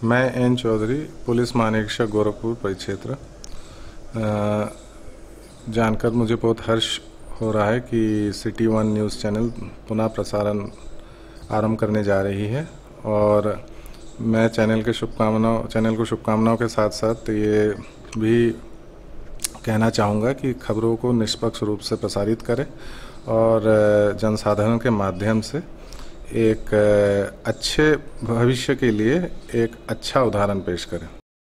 मैं N Chaudhary, police महानिरीक्षक गोरखपुर परिक्षेत्र। जानकर मुझे बहुत हर्ष हो रहा है कि सिटी वन न्यूज़ चैनल पुनः प्रसारण आरंभ करने जा रही है और मैं चैनल को शुभकामनाओं के साथ साथ ये भी कहना चाहूँगा कि खबरों को निष्पक्ष रूप से प्रसारित करें और जनसाधारण के माध्यम से एक अच्छे भविष्य के लिए एक अच्छा उदाहरण पेश करें।